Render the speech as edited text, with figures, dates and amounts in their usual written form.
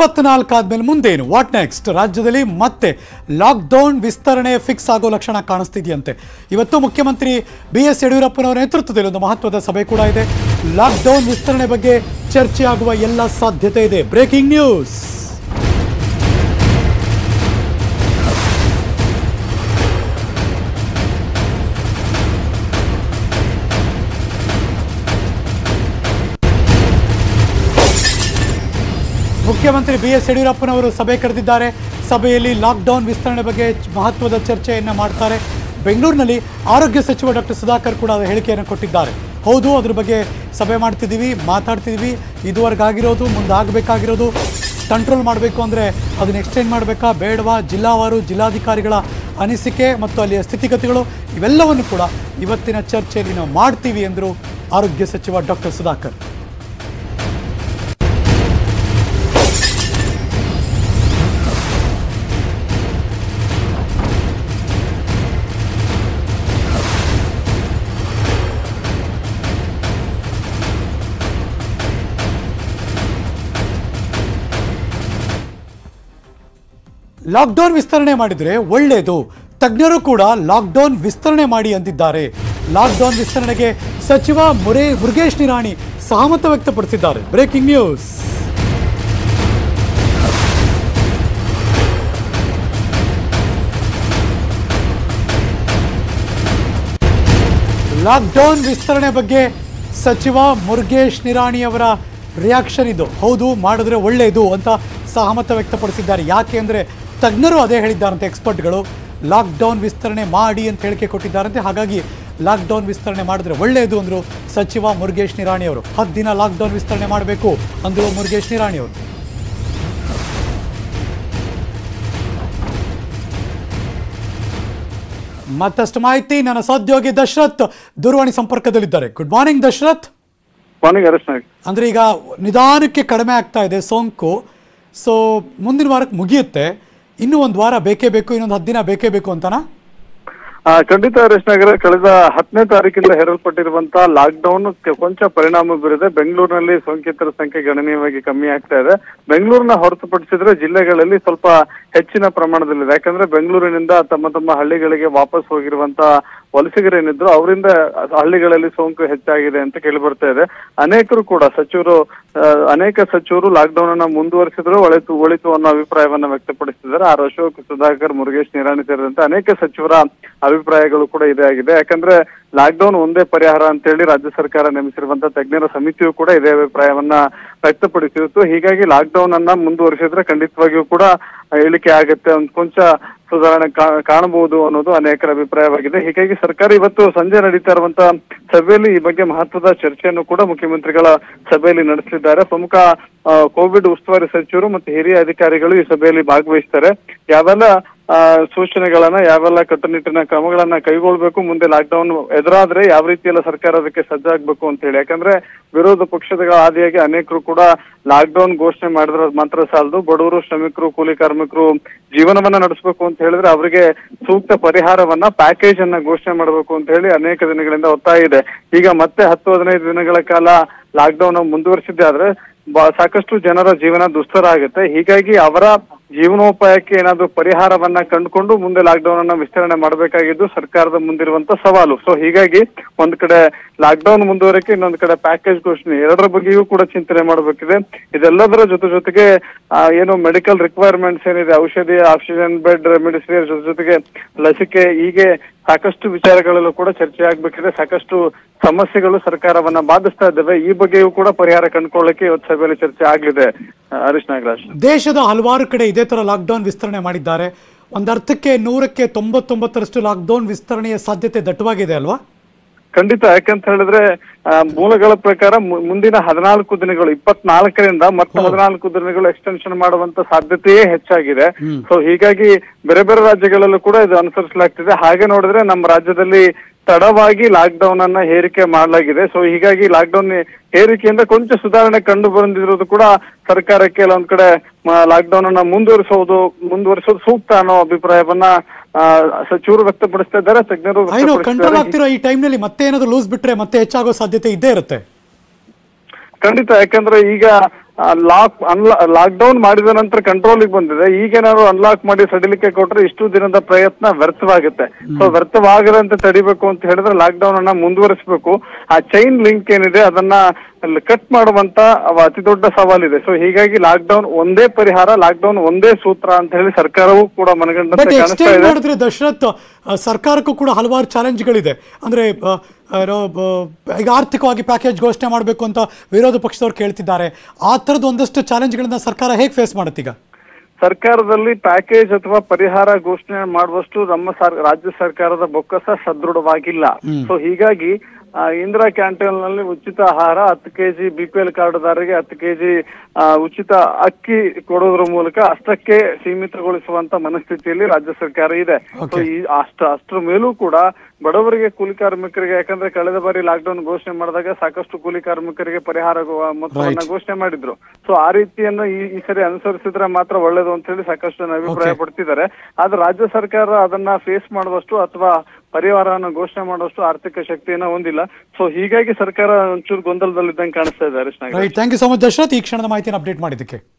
24 ಆದ್ಮೇಲೆ ಮುಂದೇನು, what next? ರಾಜ್ಯದಲ್ಲಿ ಮತ್ತೆ ಲಾಕ್ಡೌನ್ ವಿಸ್ತರಣೆ ಫಿಕ್ಸ್ ಆಗೋ ಲಕ್ಷಣ ಕಾಣಿಸ್ತಿದೆಯಂತೆ. ಇವತ್ತು ಮುಖ್ಯಮಂತ್ರಿ BS ಯಡಿಯೂರಪ್ಪನವರ ನೇತೃತ್ವದಲ್ಲಿ ಒಂದು ಮಹತ್ವದ ಸಭೆ ಕೂಡ ಇದೆ. ಲಾಕ್ಡೌನ್ ವಿಸ್ತರಣೆ ಬಗ್ಗೆ ಚರ್ಚೆ ಆಗುವ ಎಲ್ಲ ಸಾಧ್ಯತೆ ಇದೆ. Breaking news. ಮುಖ್ಯಮಂತ್ರಿ BS ಯಡಿಯೂರಪ್ಪನವರು ಸಭೆ ಕರೆದಿದ್ದಾರೆ. ಸಭೆಯಲ್ಲಿ ಲಾಕ್ಡೌನ್ ವಿಸ್ತರಣೆ ಬಗ್ಗೆ ಮಹತ್ವದ ಚರ್ಚೆಯನ್ನು ಮಾಡ್ತಾರೆ. ಬೆಂಗಳೂರಿನಲ್ಲಿ ಆರೋಗ್ಯ ಸಚಿವ ಡಾಕ್ಟರ್ ಸುಧಾಕರ್ ಕೂಡ ಹೇಳಿಕೆಯನ್ನು ಕೊಟ್ಟಿದ್ದಾರೆ. ಹೌದು, ಅದ್ರ ಬಗ್ಗೆ ಸಭೆ ಮಾಡ್ತಿದ್ದೀವಿ, ಮಾತಾಡ್ತಿದ್ದೀವಿ. ಇದುವರೆಗೆ ಆಗಿರೋದು, ಮುಂದಾಗಬೇಕಾಗಿರೋದು ಕಂಟ್ರೋಲ್ ಮಾಡಬೇಕು ಅಂದರೆ ಅದನ್ನು ಎಕ್ಸ್ಟೆಂಡ್ ಮಾಡಬೇಕಾ ಬೇಡವಾ, ಜಿಲ್ಲಾವಾರು ಜಿಲ್ಲಾಧಿಕಾರಿಗಳ ಅನಿಸಿಕೆ ಮತ್ತು ಅಲ್ಲಿಯ ಸ್ಥಿತಿಗತಿಗಳು ಇವೆಲ್ಲವನ್ನು ಕೂಡ ಇವತ್ತಿನ ಚರ್ಚೆಯಲ್ಲಿ ನಾವು ಮಾಡ್ತೀವಿ ಎಂದರು ಆರೋಗ್ಯ ಸಚಿವ ಡಾಕ್ಟರ್ ಸುಧಾಕರ್. ಲಾಕ್ಡೌನ್ ವಿಸ್ತರಣೆ ಮಾಡಿದರೆ ಒಳ್ಳೆಯದು, ತಜ್ಞರು ಕೂಡ ಲಾಕ್ಡೌನ್ ವಿಸ್ತರಣೆ ಮಾಡಿ ಅಂದಿದ್ದಾರೆ. ಲಾಕ್ಡೌನ್ ವಿಸ್ತರಣೆಗೆ ಸಚಿವ ಮುರುಗೇಶ್ ನಿರಾಣಿ ಸಹಮತ ವ್ಯಕ್ತಪಡಿಸಿದ್ದಾರೆ. Breaking news. ಲಾಕ್ಡೌನ್ ವಿಸ್ತರಣೆ ಬಗ್ಗೆ ಸಚಿವ ಮುರುಗೇಶ್ ನಿರಾಣಿ ಅವರ ರಿಯಾಕ್ಷನ್ ಇದು. ಹೌದು, ಮಾಡಿದ್ರೆ ಒಳ್ಳೆಯದು ಅಂತ ಸಹಮತ ವ್ಯಕ್ತಪಡಿಸಿದ್ದಾರೆ. ಯಾಕೆ ಅಂದರೆ ತಜ್ಞರು ಅದೇ ಹೇಳಿದ್ದಾರಂತೆ. ಎಕ್ಸ್ಪರ್ಟ್ಗಳು ಲಾಕ್ಡೌನ್ ವಿಸ್ತರಣೆ ಮಾಡಿ ಅಂತ ಹೇಳಿಕೆ ಕೊಟ್ಟಿದ್ದಾರಂತೆ. ಹಾಗಾಗಿ ಲಾಕ್ಡೌನ್ ವಿಸ್ತರಣೆ ಮಾಡಿದ್ರೆ ಒಳ್ಳೆಯದು ಅಂದರು ಸಚಿವ ಮುರುಗೇಶ್ ನಿರಾಣಿ ಅವರು. 10 ದಿನ ಲಾಕ್ಡೌನ್ ವಿಸ್ತರಣೆ ಮಾಡಬೇಕು ಅಂದರು ಮುರುಗೇಶ್ ನಿರಾಣಿ ಅವರು. ಮತ್ತಷ್ಟು ಮಾಹಿತಿ ನನ್ನ ಸಹೋದ್ಯೋಗಿ ದಶರಥ್ ದೂರವಾಣಿ ಸಂಪರ್ಕದಲ್ಲಿದ್ದಾರೆ. Good morning Dasharath. ಅಂದ್ರೆ ಈಗ ನಿಧಾನಕ್ಕೆ ಕಡಿಮೆ ಆಗ್ತಾ ಇದೆ ಸೋಂಕು. ಸೊ ಮುಂದಿನ ವಾರಕ್ಕೆ ಮುಗಿಯುತ್ತೆ, ಇನ್ನೂ ಒಂದು ವಾರ ಬೇಕೇ ಬೇಕು, ಇನ್ನೊಂದು 10 ದಿನ ಬೇಕೇ ಬೇಕು ಅಂತನಾ? ಖಂಡಿತ ಹರೀಶ್ನಗರ, ಕಳೆದ 10ನೇ ತಾರೀಕಿಂದ ಹೇರಲ್ಪಟ್ಟಿರುವಂತಹ ಲಾಕ್ಡೌನ್ ಕೊಂಚ ಪರಿಣಾಮ ಬೀರಿದೆ. ಬೆಂಗಳೂರಿನಲ್ಲಿ ಸೋಂಕಿತರ ಸಂಖ್ಯೆ ಗಣನೀಯವಾಗಿ ಕಮ್ಮಿ ಆಗ್ತಾ ಇದೆ. ಬೆಂಗಳೂರಿನ ಹೊರತುಪಡಿಸಿದ್ರೆ ಜಿಲ್ಲೆಗಳಲ್ಲಿ ಸ್ವಲ್ಪ ಹೆಚ್ಚಿನ ಪ್ರಮಾಣದಲ್ಲಿದೆ. ಯಾಕಂದ್ರೆ ಬೆಂಗಳೂರಿನಿಂದ ತಮ್ಮ ಹಳ್ಳಿಗಳಿಗೆ ವಾಪಸ್ ಹೋಗಿರುವಂತಹ ವಲಸಿಗರೇನಿದ್ರು ಅವರಿಂದ ಹಳ್ಳಿಗಳಲ್ಲಿ ಸೋಂಕು ಹೆಚ್ಚಾಗಿದೆ ಅಂತ ಕೇಳಿ ಬರ್ತಾ ಇದೆ. ಅನೇಕ ಸಚಿವರು ಲಾಕ್ಡೌನ್ ಅನ್ನ ಮುಂದುವರಿಸಿದ್ರು ಒಳಿತು ಅನ್ನೋ ಅಭಿಪ್ರಾಯವನ್ನ ವ್ಯಕ್ತಪಡಿಸಿದ್ದಾರೆ. ಅಶೋಕ್, ಸುಧಾಕರ್, ಮುರುಗೇಶ್ ನಿರಾಣಿ ಸೇರಿದಂತೆ ಅನೇಕ ಸಚಿವರ ಅಭಿಪ್ರಾಯಗಳು ಕೂಡ ಇದೇ ಆಗಿದೆ. ಯಾಕಂದ್ರೆ ಲಾಕ್ಡೌನ್ ಒಂದೇ ಪರಿಹಾರ ಅಂತ ಹೇಳಿ ರಾಜ್ಯ ಸರ್ಕಾರ ನೇಮಿಸಿರುವಂತಹ ತಜ್ಞರ ಸಮಿತಿಯು ಕೂಡ ಇದೇ ಅಭಿಪ್ರಾಯವನ್ನ ವ್ಯಕ್ತಪಡಿಸಿತ್ತು. ಹೀಗಾಗಿ ಲಾಕ್ಡೌನ್ ಅನ್ನ ಮುಂದುವರಿಸಿದ್ರೆ ಖಂಡಿತವಾಗಿಯೂ ಕೂಡ ಇಳಿಕೆ ಆಗುತ್ತೆ, ಒಂದು ಕೊಂಚ ಸುಧಾರಣೆ ಕಾಣಬಹುದು ಅನ್ನೋದು ಅನೇಕರ ಅಭಿಪ್ರಾಯವಾಗಿದೆ. ಹೀಗಾಗಿ ಸರ್ಕಾರ ಇವತ್ತು ಸಂಜೆ ನಡೀತಾ ಇರುವಂತಹ ಸಭೆಯಲ್ಲಿ ಈ ಬಗ್ಗೆ ಮಹತ್ವದ ಚರ್ಚೆಯನ್ನು ಕೂಡ ಮುಖ್ಯಮಂತ್ರಿಗಳ ಸಭೆಯಲ್ಲಿ ನಡೆಸಲಿದ್ದಾರೆ. ಪ್ರಮುಖ ಕೋವಿಡ್ ಉಸ್ತುವಾರಿ ಸಚಿವರು ಮತ್ತು ಹಿರಿಯ ಅಧಿಕಾರಿಗಳು ಈ ಸಭೆಯಲ್ಲಿ ಭಾಗವಹಿಸ್ತಾರೆ. ಯಾವೆಲ್ಲ ಸೂಚನೆಗಳನ್ನ, ಯಾವೆಲ್ಲ ಕಟ್ಟುನಿಟ್ಟಿನ ಕ್ರಮಗಳನ್ನ ಕೈಗೊಳ್ಬೇಕು, ಮುಂದೆ ಲಾಕ್ಡೌನ್ ಎದುರಾದ್ರೆ ಯಾವ ರೀತಿಯೆಲ್ಲ ಸರ್ಕಾರ ಅದಕ್ಕೆ ಸಜ್ಜಾಗಬೇಕು ಅಂತ ಹೇಳಿ. ಯಾಕಂದ್ರೆ ವಿರೋಧ ಪಕ್ಷದ ಆದಿಯಾಗಿ ಅನೇಕರು ಕೂಡ ಲಾಕ್ಡೌನ್ ಘೋಷಣೆ ಮಾಡಿದ್ರೆ ಮಾತ್ರ ಸಾಲದು, ಬಡವರು, ಶ್ರಮಿಕರು, ಕೂಲಿ ಕಾರ್ಮಿಕರು ಜೀವನವನ್ನ ನಡೆಸಬೇಕು ಅಂತ ಹೇಳಿದ್ರೆ ಅವರಿಗೆ ಸೂಕ್ತ ಪರಿಹಾರವನ್ನ, ಪ್ಯಾಕೇಜ್ ಅನ್ನ ಘೋಷಣೆ ಮಾಡಬೇಕು ಅಂತ ಹೇಳಿ ಅನೇಕ ದಿನಗಳಿಂದ ಒತ್ತಾಯ ಇದೆ. ಈಗ ಮತ್ತೆ 10-15 ದಿನಗಳ ಕಾಲ ಲಾಕ್ಡೌನ್ ಮುಂದುವರಿಸಿದ್ದೆ ಆದ್ರೆ ಸಾಕಷ್ಟು ಜನರ ಜೀವನ ದುಸ್ತರ ಆಗುತ್ತೆ. ಹೀಗಾಗಿ ಅವರ ಜೀವನೋಪಾಯಕ್ಕೆ ಏನಾದ್ರೂ ಪರಿಹಾರವನ್ನ ಕಂಡುಕೊಂಡು ಮುಂದೆ ಲಾಕ್ಡೌನ್ ಅನ್ನ ವಿಸ್ತರಣೆ ಮಾಡಬೇಕಾಗಿದ್ದು ಸರ್ಕಾರದ ಮುಂದಿರುವಂತ ಸವಾಲು. ಸೊ ಹೀಗಾಗಿ ಒಂದ್ ಕಡೆ ಲಾಕ್ಡೌನ್ ಮುಂದುವರಿಕೆ, ಇನ್ನೊಂದ್ ಕಡೆ ಪ್ಯಾಕೇಜ್ ಘೋಷಣೆ, ಎರಡರ ಬಗ್ಗೆಯೂ ಕೂಡ ಚಿಂತನೆ ಮಾಡಬೇಕಿದೆ. ಇದೆಲ್ಲದರ ಜೊತೆಗೆ ಏನು ಮೆಡಿಕಲ್ ರಿಕ್ವೈರ್ಮೆಂಟ್ಸ್ ಏನಿದೆ, ಔಷಧಿ, ಆಕ್ಸಿಜನ್ ಬೆಡ್, ರೆಮಿಡಿಸಿವಿರ್ ಜೊತೆಗೆ ಲಸಿಕೆ, ಹೀಗೆ ಸಾಕಷ್ಟು ವಿಚಾರಗಳಲ್ಲೂ ಕೂಡ ಚರ್ಚೆ ಆಗ್ಬೇಕಿದೆ. ಸಾಕಷ್ಟು ಸಮಸ್ಯೆಗಳು ಸರ್ಕಾರವನ್ನ ಬಾಧಿಸ್ತಾ ಇದ್ದಾವೆ. ಈ ಬಗ್ಗೆಯೂ ಕೂಡ ಪರಿಹಾರ ಕಂಡುಕೊಳ್ಳಕ್ಕೆ ಇವತ್ತು ಸಭೆಯಲ್ಲಿ ಚರ್ಚೆ ಆಗಲಿದೆ. ಹರೀಶ್ ನಾಗರಾಜ್, ದೇಶದ ಹಲವಾರು ಕಡೆ ಇದೇ ತರ ಲಾಕ್ಡೌನ್ ವಿಸ್ತರಣೆ ಮಾಡಿದ್ದಾರೆ. ಒಂದರ್ಥಕ್ಕೆ 100ಕ್ಕೆ 99ರಷ್ಟು ಲಾಕ್ಡೌನ್ ವಿಸ್ತರಣೆಯ ಸಾಧ್ಯತೆ ದಟ್ಟವಾಗಿದೆ ಅಲ್ವಾ? ಖಂಡಿತ. ಯಾಕಂತ ಹೇಳಿದ್ರೆ ಮೂಲಗಳ ಪ್ರಕಾರ ಮುಂದಿನ 14 ದಿನಗಳು, 24ರಿಂದ ಮತ್ತೆ 14 ದಿನಗಳು ಎಕ್ಸ್ಟೆನ್ಷನ್ ಮಾಡುವಂತ ಸಾಧ್ಯತೆಯೇ ಹೆಚ್ಚಾಗಿದೆ. ಸೊ ಹೀಗಾಗಿ ಬೇರೆ ರಾಜ್ಯಗಳಲ್ಲೂ ಕೂಡ ಇದು ಅನುಸರಿಸಲಾಗ್ತಿದೆ. ಹಾಗೆ ನೋಡಿದ್ರೆ ನಮ್ಮ ರಾಜ್ಯದಲ್ಲಿ ತಡವಾಗಿ ಲಾಕ್ಡೌನ್ ಅನ್ನ ಹೇರಿಕೆ ಮಾಡಲಾಗಿದೆ. ಸೊ ಹೀಗಾಗಿ ಲಾಕ್ಡೌನ್ ಹೇರಿಕೆಯಿಂದ ಕೊಂಚ ಸುಧಾರಣೆ ಕಂಡು ಬಂದಿರೋದು ಕೂಡ ಸರ್ಕಾರಕ್ಕೆ ಕೆಲವೊಂದ್ ಕಡೆ ಲಾಕ್ಡೌನ್ ಅನ್ನ ಮುಂದುವರಿಸೋದು ಸೂಕ್ತ ಅನ್ನೋ ಅಭಿಪ್ರಾಯವನ್ನ ಸಚಿವರು ವ್ಯಕ್ತಪಡಿಸ್ತಾ ಇದ್ದಾರೆ, ತಜ್ಞರು ಕಂಟ್ರೋಲ್ ಆಗ್ತಿರೋ ಈ ಟೈಮ್ನಲ್ಲಿ ಮತ್ತೆ ಏನಾದ್ರು ಲೂಸ್ ಬಿಟ್ರೆ ಮತ್ತೆ ಹೆಚ್ಚಾಗೋ ಸಾಧ್ಯತೆ ಇದ್ದೇ ಇರುತ್ತೆ. ಖಂಡಿತ. ಯಾಕಂದ್ರೆ ಈಗ ಲಾಕ್ಡೌನ್ ಮಾಡಿದ ನಂತರ ಕಂಟ್ರೋಲಿಗೆ ಬಂದಿದೆ. ಈಗೇನಾದ್ರು ಅನ್ಲಾಕ್ ಮಾಡಿ ಸಡಿಲಿಕೆ ಕೊಟ್ರೆ ಇಷ್ಟು ದಿನದ ಪ್ರಯತ್ನ ವ್ಯರ್ಥವಾಗುತ್ತೆ. ಸೊ ವ್ಯರ್ಥವಾಗದಂತೆ ತಡಿಬೇಕು ಅಂತ ಹೇಳಿದ್ರೆ ಲಾಕ್ಡೌನ್ ಅನ್ನ ಮುಂದುವರಿಸಬೇಕು. ಆ ಚೈನ್ ಲಿಂಕ್ ಏನಿದೆ ಅದನ್ನ ಕಟ್ ಮಾಡುವಂತ ಅತಿ ದೊಡ್ಡ ಸವಾಲಿದೆ. ಸೊ ಹೀಗಾಗಿ ಲಾಕ್ಡೌನ್ ಒಂದೇ ಪರಿಹಾರ, ಲಾಕ್ಡೌನ್ ಒಂದೇ ಸೂತ್ರ ಅಂತ ಹೇಳಿ ಸರ್ಕಾರವೂ ಕೂಡ ಮನಗಂಡಂತೆ ಕಾಣಿಸ್ತಾ ಇದೆ. ಮಾಡಿದ್ರೆ ದಶರಥ್, ಸರ್ಕಾರಕ್ಕೂ ಕೂಡ ಹಲವಾರು ಚಾಲೆಂಜ್ಗಳಿದೆ. ಅಂದ್ರೆ ಈಗ ಆರ್ಥಿಕವಾಗಿ ಪ್ಯಾಕೇಜ್ ಘೋಷಣೆ ಮಾಡಬೇಕು ಅಂತ ವಿರೋಧ ಪಕ್ಷದವ್ರು ಕೇಳ್ತಿದ್ದಾರೆ. ಆ ಥರದ್ದು ಒಂದಷ್ಟು ಚಾಲೆಂಜ್ಗಳನ್ನ ಸರ್ಕಾರ ಹೇಗೆ ಫೇಸ್ ಮಾಡುತ್ತೀಗ? ಸರ್ಕಾರದಲ್ಲಿ ಪ್ಯಾಕೇಜ್ ಅಥವಾ ಪರಿಹಾರ ಘೋಷಣೆ ಮಾಡುವಷ್ಟು ನಮ್ಮ ರಾಜ್ಯ ಸರ್ಕಾರದ ಬೊಕ್ಕಸ ಸದೃಢವಾಗಿಲ್ಲ. ಸೊ ಹೀಗಾಗಿ ಇಂದಿರಾ ಕ್ಯಾಂಟೀನ್ ನಲ್ಲಿ ಉಚಿತ ಆಹಾರ 10 ಕೆಜಿ BPL ಕಾರ್ಡ್ದಾರರಿಗೆ 10 ಕೆಜಿ ಉಚಿತ ಅಕ್ಕಿ ಕೊಡೋದ್ರ ಮೂಲಕ ಅಷ್ಟಕ್ಕೆ ಸೀಮಿತಗೊಳಿಸುವಂತ ಮನಸ್ಥಿತಿಯಲ್ಲಿ ರಾಜ್ಯ ಸರ್ಕಾರ ಇದೆ. ಸೊ ಈ ಅಷ್ಟರ ಮೇಲೂ ಕೂಡ ಬಡವರಿಗೆ, ಕೂಲಿ ಕಾರ್ಮಿಕರಿಗೆ, ಯಾಕಂದ್ರೆ ಕಳೆದ ಬಾರಿ ಲಾಕ್ಡೌನ್ ಘೋಷಣೆ ಮಾಡಿದಾಗ ಸಾಕಷ್ಟು ಕೂಲಿ ಕಾರ್ಮಿಕರಿಗೆ ಪರಿಹಾರ ಮೊತ್ತವನ್ನ ಘೋಷಣೆ ಮಾಡಿದ್ರು. ಸೊ ಆ ರೀತಿಯನ್ನು ಈ ಸರಿ ಅನುಸರಿಸಿದ್ರೆ ಮಾತ್ರ ಒಳ್ಳೇದು ಅಂತ ಹೇಳಿ ಸಾಕಷ್ಟು ಜನ ಅಭಿಪ್ರಾಯ ಪಡ್ತಿದ್ದಾರೆ. ಆದ್ರೆ ರಾಜ್ಯ ಸರ್ಕಾರ ಅದನ್ನ ಫೇಸ್ ಮಾಡುವಷ್ಟು ಅಥವಾ ಪರಿಹಾರವನ್ನು ಘೋಷಣೆ ಮಾಡುವಷ್ಟು ಆರ್ಥಿಕ ಶಕ್ತಿಯನ್ನ ಹೊಂದಿಲ್ಲ. ಸೊ ಹೀಗಾಗಿ ಸರ್ಕಾರ ಒಂಚೂರು ಗೊಂದಲದಲ್ಲಿದ್ದಂಗೆ ಕಾಣಿಸ್ತಾ ಇದೆ. Thank you so much Dasharath, ಈ ಕ್ಷಣದ ಮಾಹಿತಿಯನ್ನು ಅಪ್ಡೇಟ್ ಮಾಡಿದ್ದಕ್ಕೆ.